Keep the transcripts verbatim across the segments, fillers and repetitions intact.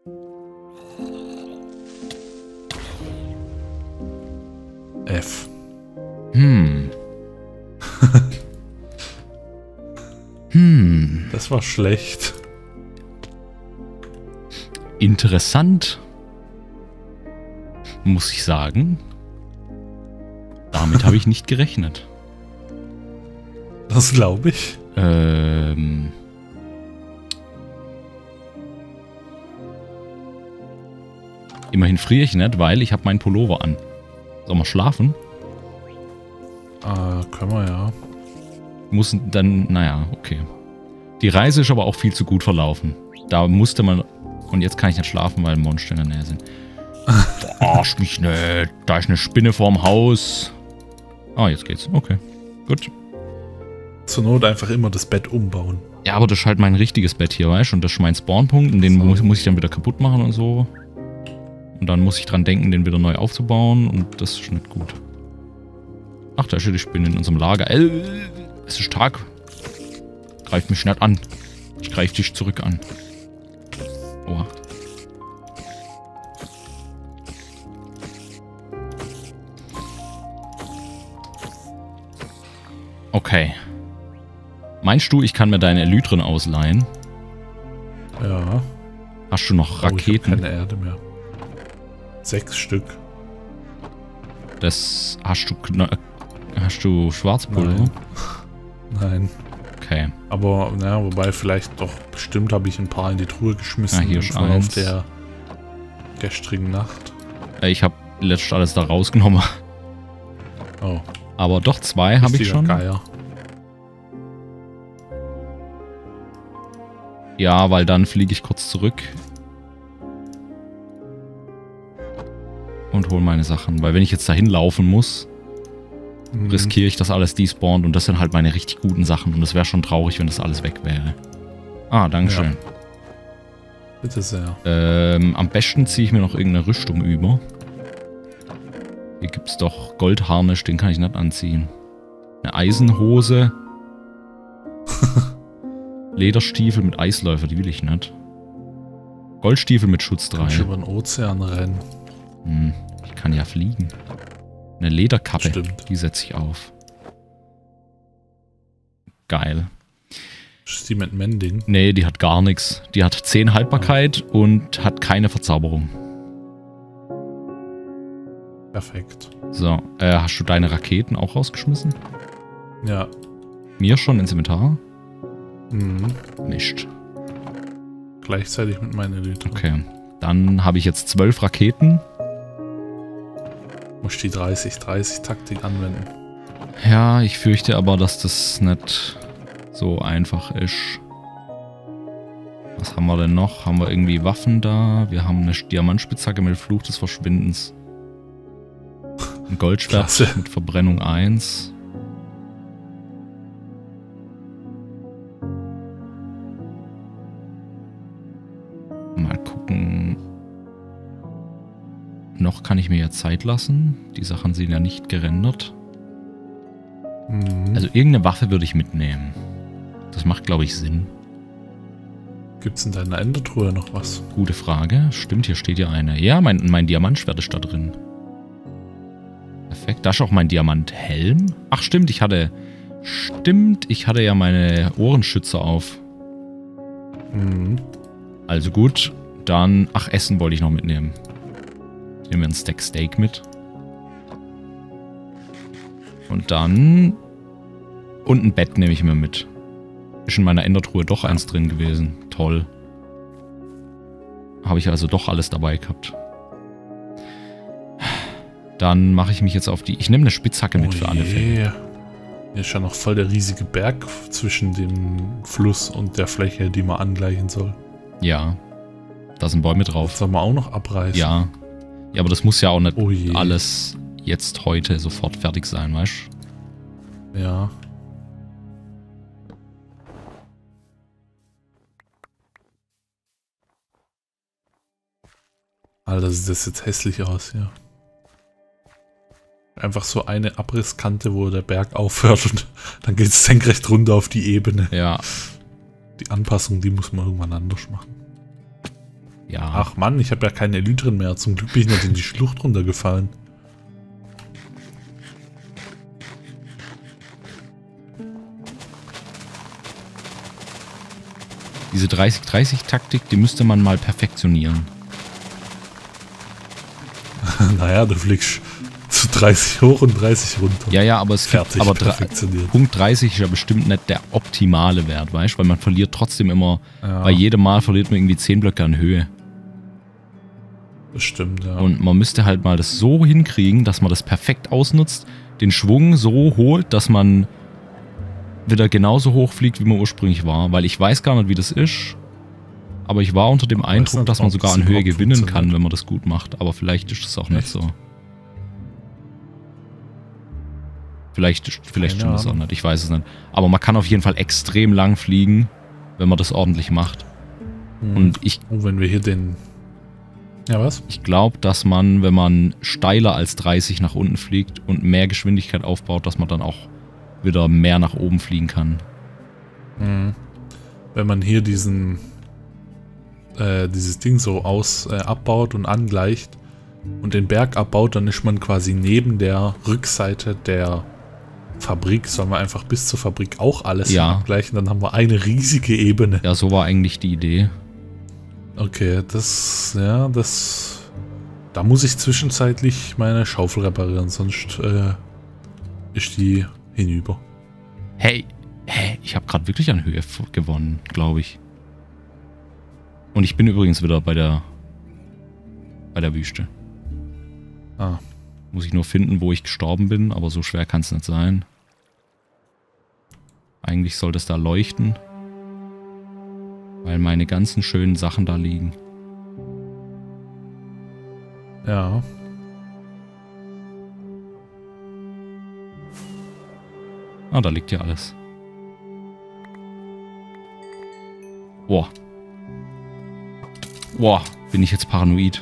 F. Hm. hm. Das war schlecht. Interessant. Muss ich sagen. Damit habe ich nicht gerechnet. Das glaube ich. Ähm. Immerhin friere ich nicht, weil ich habe meinen Pullover an. Sollen wir schlafen? Äh, können wir ja. Muss dann, naja, okay. Die Reise ist aber auch viel zu gut verlaufen. Da musste man, und jetzt kann ich nicht schlafen, weil Monster in der Nähe sind. Verarsch mich nicht, da ist eine Spinne vorm Haus. Ah, jetzt geht's, okay, gut. Zur Not einfach immer das Bett umbauen. Ja, aber das ist halt mein richtiges Bett hier, weißt du? Und das ist mein Spawnpunkt und den so. muss, muss ich dann wieder kaputt machen und so. Und dann muss ich dran denken, den wieder neu aufzubauen und das ist nicht gut. Ach, da ist ja die Spinne in unserem Lager. Äh, es ist Tag. Greif mich nicht an. Ich greif dich zurück an. Oha. Okay. Meinst du, ich kann mir deine Elytren ausleihen? Ja. Hast du noch Raketen? Oh, ich hab keine Erde mehr. Sechs Stück. Das hast du... Hast du Schwarzpulver? Nein. Nein. Okay. Aber, naja, wobei vielleicht doch bestimmt habe ich ein paar in die Truhe geschmissen. Ah, hier ist eins. Auf der gestrigen Nacht. Ich habe letztens alles da rausgenommen. Oh. Aber doch zwei habe ich schon. Geier. Ja, weil dann fliege ich kurz zurück. Und hole meine Sachen. Weil wenn ich jetzt dahin laufen muss, mhm. riskiere ich, dass alles despawnt. Und das sind halt meine richtig guten Sachen. Und es wäre schon traurig, wenn das alles weg wäre. Ah, dankeschön. Ja. Bitte sehr. Ähm, am besten ziehe ich mir noch irgendeine Rüstung über. Hier gibt es doch Goldharnisch, den kann ich nicht anziehen. Eine Eisenhose. Lederstiefel mit Eisläufer, die will ich nicht. Goldstiefel mit Schutz drei. Kannst du über den Ozean rennen. Hm, ich kann ja fliegen. Eine Lederkappe, Stimmt. Die setze ich auf. Geil. Ist die mit Mending? Nee, die hat gar nichts. Die hat zehn Haltbarkeit oh. und hat keine Verzauberung. Perfekt. So, äh, hast du deine Raketen auch rausgeschmissen? Ja. Mir schon ins Inventar? Mhm. Nicht. Gleichzeitig mit meinen Elite. Okay. Dann habe ich jetzt zwölf Raketen. Muss die dreißig dreißig Taktik anwenden. Ja, ich fürchte aber, dass das nicht so einfach ist. Was haben wir denn noch? Haben wir irgendwie Waffen da? Wir haben eine Diamantspitzhacke mit Fluch des Verschwindens. Ein Goldschwert Klasse. Mit Verbrennung eins. Mal gucken. Noch kann ich mir ja Zeit lassen. Die Sachen sind ja nicht gerendert. Mhm. Also irgendeine Waffe würde ich mitnehmen. Das macht, glaube ich, Sinn. Gibt es in deiner Endertruhe noch was? Gute Frage. Stimmt, hier steht ja eine. Ja, mein, mein Diamantschwert ist da drin. Perfekt. Da ist auch mein Diamanthelm. Ach, stimmt, ich hatte... Stimmt, ich hatte ja meine Ohrenschützer auf. Mhm. Also gut, dann... Ach, Essen wollte ich noch mitnehmen. Nehmen wir ein Stack Steak mit. Und dann... Und ein Bett nehme ich mir mit. Ist in meiner Endertruhe doch eins drin gewesen. Toll. Habe ich also doch alles dabei gehabt. Dann mache ich mich jetzt auf die... Ich nehme eine Spitzhacke mit oh für alle Fälle. Hier ist ja noch voll der riesige Berg zwischen dem Fluss und der Fläche, die man angleichen soll. Ja. Da sind Bäume drauf. Das soll man auch noch abreißen. Ja. Ja, aber das muss ja auch nicht oh alles jetzt heute sofort fertig sein, weißt du? Ja. Alter, sieht das jetzt hässlich aus, ja. Einfach so eine Abrisskante, wo der Berg aufhört und dann geht es senkrecht runter auf die Ebene. Ja. Die Anpassung, die muss man irgendwann anders machen. Ja. Ach Mann, ich habe ja keine Elytren mehr. Zum Glück bin ich nicht in die Schlucht runtergefallen. Diese dreißig dreißig Taktik, die müsste man mal perfektionieren. Naja, du fliegst zu dreißig hoch und dreißig runter. Ja, ja, aber es Fertig, aber perfektioniert. Punkt dreißig ist ja bestimmt nicht der optimale Wert, weißt du? Weil man verliert trotzdem immer, Ja. bei jedem Mal verliert man irgendwie zehn Blöcke an Höhe. Das stimmt, ja. Und man müsste halt mal das so hinkriegen, dass man das perfekt ausnutzt, den Schwung so holt, dass man wieder genauso hoch fliegt, wie man ursprünglich war. Weil ich weiß gar nicht, wie das ist. Aber ich war unter dem Eindruck, nicht, dass man ob sogar das an Höhe überhaupt gewinnen kann, funktioniert. wenn man das gut macht. Aber vielleicht ist das auch nicht Echt? so. Vielleicht, vielleicht Keine stimmt das auch Ahnung. nicht. Ich weiß es nicht. Aber man kann auf jeden Fall extrem lang fliegen, wenn man das ordentlich macht. Hm. Und ich, Oh, wenn wir hier den... Ja, was? ich glaube, dass man, wenn man steiler als dreißig nach unten fliegt und mehr Geschwindigkeit aufbaut, dass man dann auch wieder mehr nach oben fliegen kann. Hm. Wenn man hier diesen... Äh, dieses Ding so aus äh, abbaut und angleicht und den Berg abbaut, dann ist man quasi neben der Rückseite der Fabrik. Sollen wir einfach bis zur Fabrik auch alles Ja. abgleichen, dann haben wir eine riesige Ebene. Ja, so war eigentlich die Idee. Okay, das, ja, das, da muss ich zwischenzeitlich meine Schaufel reparieren, sonst äh, ist die hinüber. Hey, hey, ich habe gerade wirklich an Höhe f- gewonnen, glaube ich. Und ich bin übrigens wieder bei der bei der Wüste. Ah, Muss ich nur finden, wo ich gestorben bin, aber so schwer kann es nicht sein. Eigentlich sollte es da leuchten, weil meine ganzen schönen Sachen da liegen. ja. Ah, da liegt ja alles. Boah. Boah, bin ich jetzt paranoid.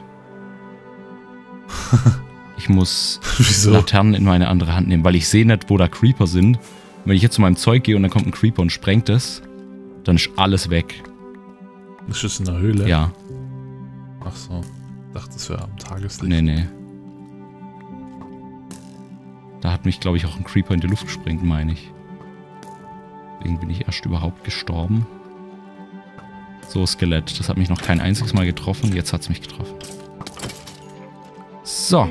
Ich muss Wieso? Laternen in meine andere Hand nehmen, weil ich sehe nicht, wo da Creeper sind. Und wenn ich jetzt zu meinem Zeug gehe und dann kommt ein Creeper und sprengt es, dann ist alles weg. Ist das in der Höhle? Ja, Ach so. Ich dachte, das wäre am Tageslicht. nee, nee. Da hat mich, glaube ich, auch ein Creeper in die Luft gesprengt, meine ich. Deswegen bin ich erst überhaupt gestorben. So, Skelett. Das hat mich noch kein einziges Mal getroffen. Jetzt hat es mich getroffen. So.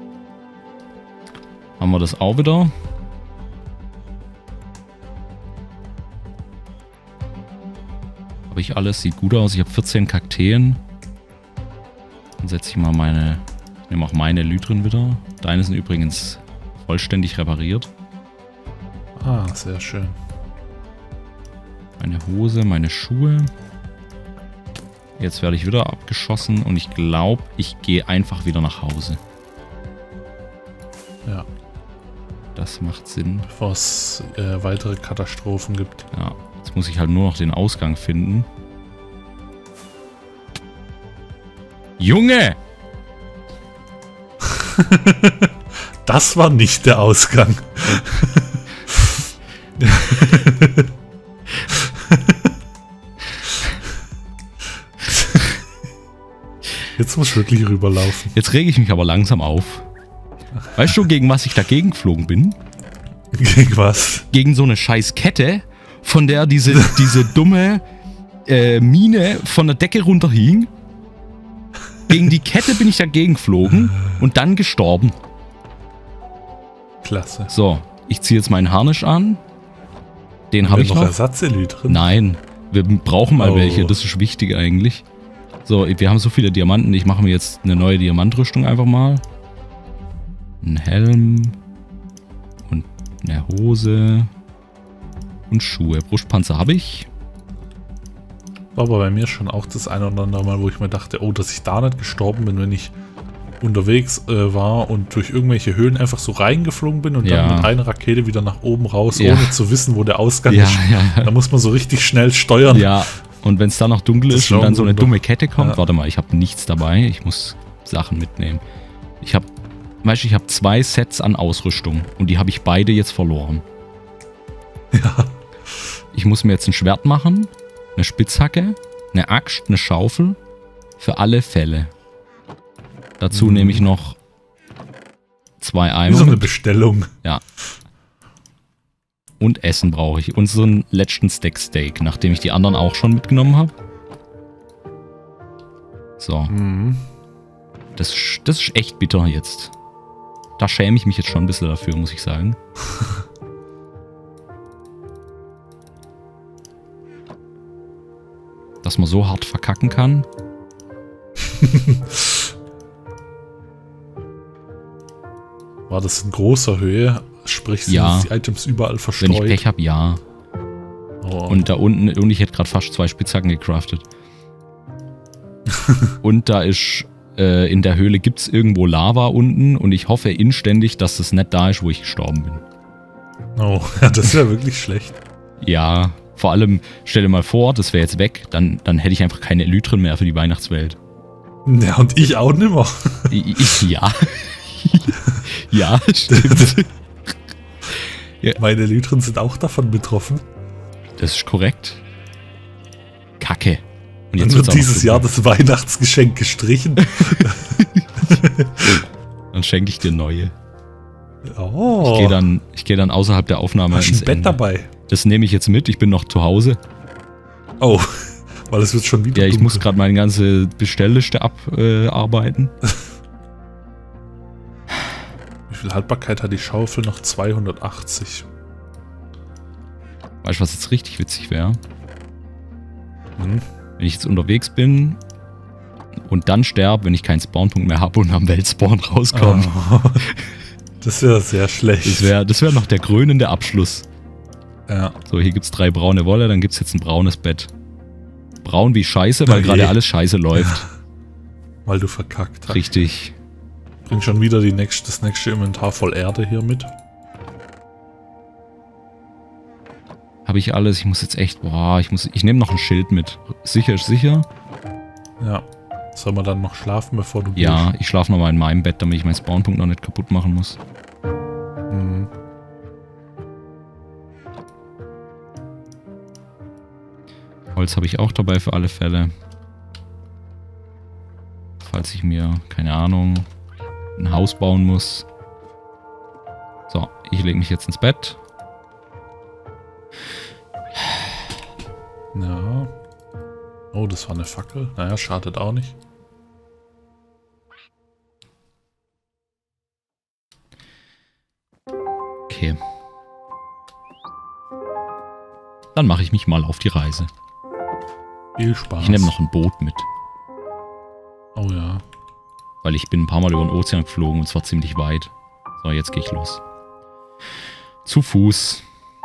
Haben wir das auch wieder. Habe ich alles. Sieht gut aus. Ich habe vierzehn Kakteen. Dann setze ich mal meine... Ich nehme auch meine Elytren wieder. Deine sind übrigens vollständig repariert. Ah, sehr schön. Meine Hose, meine Schuhe. Jetzt werde ich wieder abgeschossen und ich glaube, ich gehe einfach wieder nach Hause. Ja, Das macht Sinn. bevor es äh, weitere Katastrophen gibt. Ja, jetzt muss ich halt nur noch den Ausgang finden. Junge! Das war nicht der Ausgang. Jetzt muss ich wirklich rüberlaufen. Jetzt rege ich mich aber langsam auf. Weißt du, gegen was ich dagegen geflogen bin? Gegen was? Gegen so eine scheiß Kette, von der diese, diese dumme äh, Mine von der Decke runterhing. Gegen die Kette bin ich dagegen geflogen und dann gestorben. Klasse. So, ich ziehe jetzt meinen Harnisch an. Den Haben habe wir ich noch noch. Ersatzeli drin? Nein, wir brauchen mal Oh. welche, das ist wichtig eigentlich. So, wir haben so viele Diamanten, ich mache mir jetzt eine neue Diamantrüstung einfach mal. Ein Helm und eine Hose und Schuhe. Brustpanzer habe ich. War aber bei mir schon auch das eine oder andere Mal, wo ich mir dachte, oh, dass ich da nicht gestorben bin, wenn ich unterwegs äh, war und durch irgendwelche Höhlen einfach so reingeflogen bin und Ja. dann mit einer Rakete wieder nach oben raus, Ja. ohne zu wissen, wo der Ausgang Ja, ist. ja, Da muss man so richtig schnell steuern. ja. Und wenn es dann noch dunkel Das ist und dann so eine Wunder. dumme Kette kommt, Ja. warte mal, ich habe nichts dabei, ich muss Sachen mitnehmen. Ich habe, weißt du, ich habe zwei Sets an Ausrüstung und die habe ich beide jetzt verloren. Ja. Ich muss mir jetzt ein Schwert machen, eine Spitzhacke, eine Axt, eine Schaufel Für alle Fälle. Dazu Mhm. nehme ich noch zwei Wie Eimer. so eine Bestellung. Ja. Und Essen brauche ich. Und so einen letzten Stack Steak, nachdem ich die anderen auch schon mitgenommen habe. So. Mhm. Das, ist- das ist echt bitter jetzt. Da schäme ich mich jetzt schon ein bisschen dafür, muss ich sagen. Dass man so hart verkacken kann. War das in großer Höhe? Sprich, sind Ja. die Items überall Wenn ich verstreut? Pech habe, ja. Oh. Und da unten, und ich hätte gerade fast zwei Spitzhacken gecraftet. Und da ist, äh, in der Höhle gibt es irgendwo Lava unten und ich hoffe inständig, dass das nicht da ist, wo ich gestorben bin. Oh, ja, das wäre wirklich schlecht. Ja, vor allem, stell dir mal vor, das wäre jetzt weg, dann, dann hätte ich einfach keine Elytren mehr für die Weihnachtswelt. Ja, und ich auch nimmer. Ich, ich, ja. Ja, stimmt. Meine Elytren sind auch davon betroffen. Das ist korrekt. Kacke. Und Dann wird's wird auch noch dieses so Jahr gut. das Weihnachtsgeschenk gestrichen. Dann schenke ich dir neue. Oh. Ich gehe dann, ich geh dann außerhalb der Aufnahme Hast du ins ein Bett Ende. dabei? Das nehme ich jetzt mit, ich bin noch zu Hause. Oh, weil es wird schon wieder Ja, ich dunkel. muss gerade meine ganze Bestellliste abarbeiten. Wie viel Haltbarkeit hat die Schaufel? Noch zweihundertachtzig. Weißt du, was jetzt richtig witzig wäre? Hm. Wenn ich jetzt unterwegs bin und dann sterbe, wenn ich keinen Spawnpunkt mehr habe und am Weltspawn rauskomme. Oh. Das wäre sehr schlecht. Das wäre das wär noch der krönende Abschluss. Ja. So, hier gibt's drei braune Wolle, dann gibt's jetzt ein braunes Bett. Braun wie Scheiße, weil Oh je. gerade alles scheiße läuft. Weil du verkackt hast. Richtig. Bring schon wieder die nächste, das nächste Inventar voll Erde hier mit. Habe ich alles. Ich muss jetzt echt, boah, ich muss, ich nehme noch ein Schild mit. Sicher ist sicher. Ja. Soll man dann noch schlafen, bevor du Ja, ich schlafe nochmal in meinem Bett, damit ich meinen Spawnpunkt noch nicht kaputt machen muss. gehst? Mhm. Holz habe ich auch dabei für alle Fälle. Falls ich mir, keine Ahnung, ein Haus bauen muss. So, ich lege mich jetzt ins Bett. Ja. Oh, das war eine Fackel. Naja, schadet auch nicht. Okay. Dann mache ich mich mal auf die Reise. Viel Spaß. Ich nehme noch ein Boot mit, Oh ja. weil ich bin ein paar Mal über den Ozean geflogen und zwar ziemlich weit. So, jetzt gehe ich los. Zu Fuß.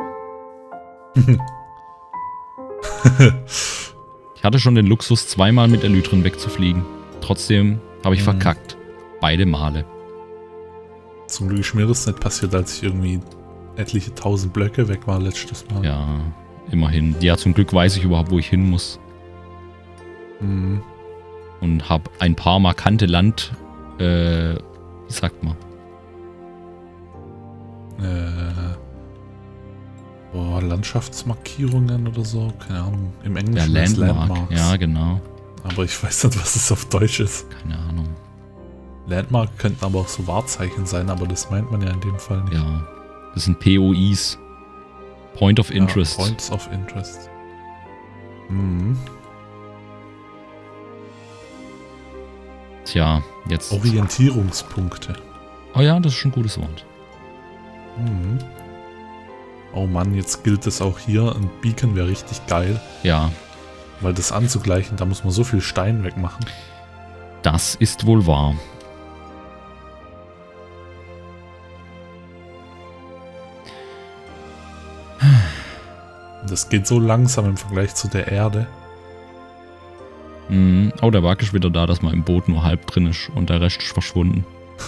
Ich hatte schon den Luxus, zweimal mit Elytren wegzufliegen. Trotzdem habe ich Mhm. verkackt. Beide Male. Zum Glück ist mir das nicht passiert, als ich irgendwie etliche tausend Blöcke weg war letztes Mal. Ja, immerhin. Ja, zum Glück weiß ich überhaupt, wo ich hin muss. Mhm. Und habe ein paar markante Land... Äh, wie sagt man? Äh, boah, Landschaftsmarkierungen oder so. Keine Ahnung. Im Ja, Englischen ist Landmark. Landmarks. Ja, genau. Aber ich weiß nicht, was es auf Deutsch ist. Keine Ahnung. Landmark könnten aber auch so Wahrzeichen sein, aber das meint man ja in dem Fall nicht. Ja. Das sind P O Is. Point of Interest. Ja, Points of Interest. Mhm. Tja, jetzt... Orientierungspunkte. Oh ja, das ist schon ein gutes Wort. Mhm. Oh Mann, jetzt gilt es auch hier. Ein Beacon wäre richtig geil. Ja, Weil das anzugleichen, da muss man so viel Stein wegmachen. das ist wohl wahr. Das geht so langsam im Vergleich zu der Erde. Mhm. Oh, der Wag ist wieder da, dass man im Boot nur halb drin ist und der Rest ist verschwunden.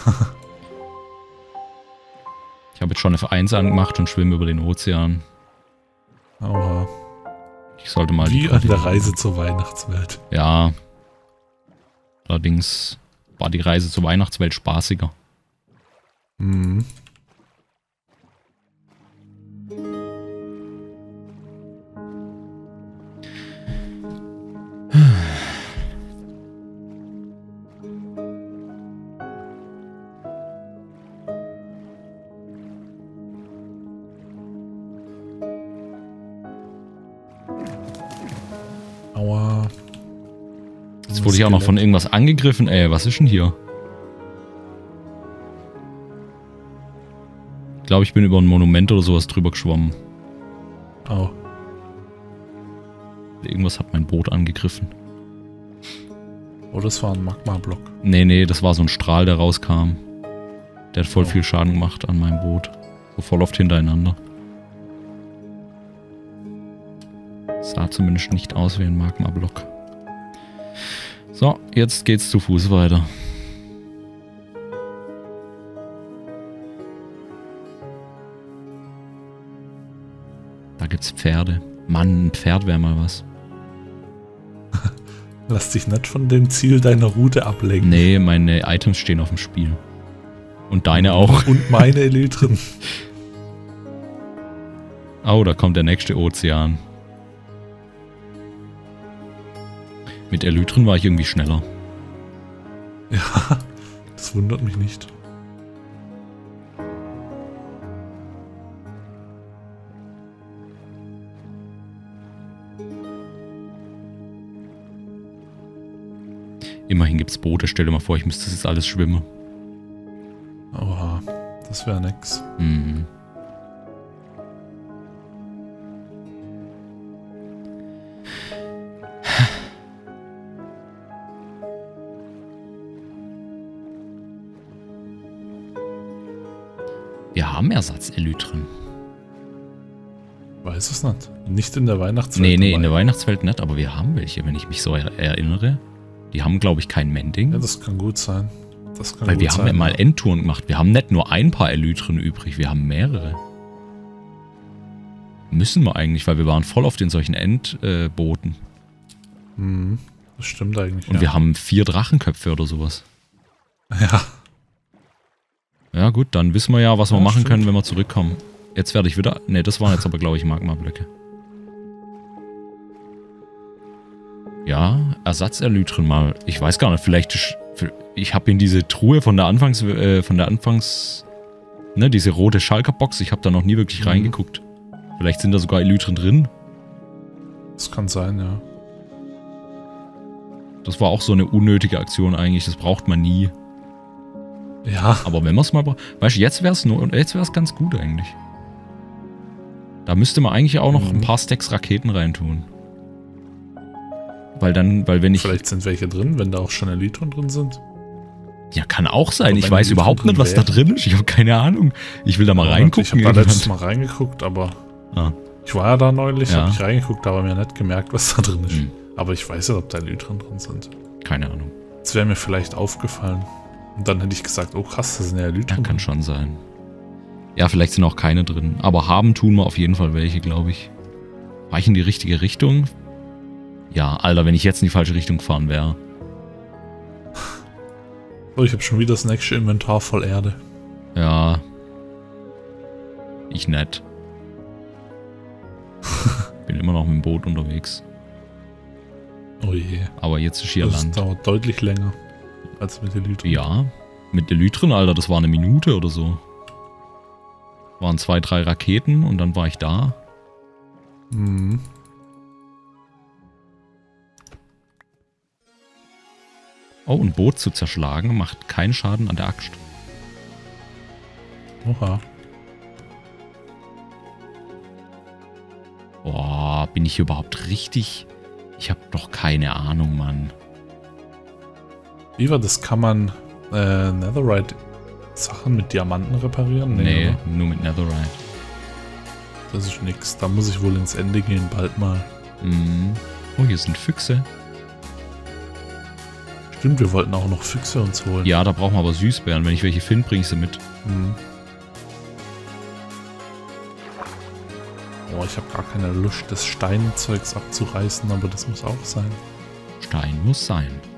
Ich habe jetzt schon F eins angemacht und schwimme über den Ozean. Aber Ich sollte mal... die wie an der Koordinaten- Reise zur Weihnachtswelt. Ja. Allerdings war die Reise zur Weihnachtswelt spaßiger. Mhm. Jetzt wurde ich auch noch von irgendwas angegriffen. Ey, was ist denn hier? Ich glaube, ich bin über ein Monument oder sowas drüber geschwommen. Oh. Irgendwas hat mein Boot angegriffen. Oh, das war ein Magma-Block. Nee, nee, das war so ein Strahl, der rauskam. Der hat voll oh. viel Schaden gemacht an meinem Boot. So voll oft hintereinander. Sah zumindest nicht aus wie ein Magma-Block. So, jetzt geht's zu Fuß weiter. Da gibt's Pferde. Mann, ein Pferd wäre mal was. Lass dich nicht von dem Ziel deiner Route ablenken. Nee, meine Items stehen auf dem Spiel. Und deine auch. Und meine Elytren. Oh, da kommt der nächste Ozean. Mit Elytren war ich irgendwie schneller. Ja, das wundert mich nicht. Immerhin gibt's Boote. Stell dir mal vor, ich müsste das jetzt alles schwimmen. Oha, das wäre nix. Mhm. Wir haben Ersatz-Elytren. Weiß es nicht. Nicht in der Weihnachtswelt. Nee, nee, dabei. In der Weihnachtswelt nicht, aber wir haben welche, wenn ich mich so er erinnere. Die haben, glaube ich, kein Mending. Ja, das kann gut sein. Das kann Weil gut wir sein, haben ja mal ja. Endtouren gemacht. Wir haben nicht nur ein paar Elytren übrig, wir haben mehrere. Müssen wir eigentlich, weil wir waren voll oft in solchen Endbooten. Äh, mhm, das stimmt eigentlich. Und ja. wir haben vier Drachenköpfe oder sowas. Ja. Ja gut, dann wissen wir ja, was wir Ja, machen stimmt. können, wenn wir zurückkommen. Jetzt werde ich wieder... Ne, das waren jetzt aber, glaube ich, Magma-Blöcke. Ja, Ersatz-Elytren mal. Ich weiß gar nicht, vielleicht... ist- Ich habe in diese Truhe von der Anfangs... Äh, von der Anfangs... Ne, diese rote Schalker-Box, ich habe da noch nie wirklich Mhm. reingeguckt. Vielleicht sind da sogar Elytren drin. Das kann sein, ja. Das war auch so eine unnötige Aktion eigentlich, das braucht man nie. Ja, Aber wenn man es mal braucht... Weißt du, jetzt wäre es nur... Jetzt wäre es ganz gut eigentlich. Da müsste man eigentlich auch noch Mhm. ein paar Stacks Raketen reintun. Weil dann, weil wenn ich... vielleicht sind welche drin, wenn da auch schon Elytren drin sind. Ja, kann auch sein. Aber Ich wenn weiß die überhaupt drin nicht, was da wären. drin ist. Ich habe keine Ahnung. Ich will da mal Ja, reingucken. Ich habe da irgendwann. letztes Mal reingeguckt, aber Ah. ich war ja da neulich, Ja. habe ich reingeguckt, aber mir nicht gemerkt, was da drin ist. Hm. Aber ich weiß nicht, ob da Elytren drin sind. Keine Ahnung. Das wäre mir vielleicht aufgefallen. Und dann hätte ich gesagt, oh krass, da sind ja Ja, Elytren kann drin. schon sein. Ja, vielleicht sind auch keine drin. Aber haben tun wir auf jeden Fall welche, glaube ich. War ich in die richtige Richtung? Ja, Alter, wenn ich jetzt in die falsche Richtung gefahren wäre. Oh, ich habe schon wieder das nächste Inventar voll Erde. Ja. Ich nett. Bin immer noch mit dem Boot unterwegs. Oh je. Aber jetzt ist hier Das Land. dauert deutlich länger als mit Elytren. Ja, mit Elytren, Alter, das war eine Minute oder so. Waren zwei, drei Raketen und dann war ich da. Mhm. Oh, ein Boot zu zerschlagen macht keinen Schaden an der Axt. Oha. Boah, bin ich hier überhaupt richtig? Ich habe doch keine Ahnung, Mann. Wie war das? Kann man äh, Netherite Sachen mit Diamanten reparieren? Nee, oder? nur mit Netherite. Das ist nix. Da muss ich wohl ins Ende gehen, bald mal. Mhm. Oh, hier sind Füchse. Stimmt, wir wollten auch noch Füchse uns holen. Ja, da brauchen wir aber Süßbeeren. Wenn ich welche finde, bringe ich sie mit. Mhm. Oh, ich habe gar keine Lust, das Steinzeugs abzureißen, aber das muss auch sein. Stein muss sein.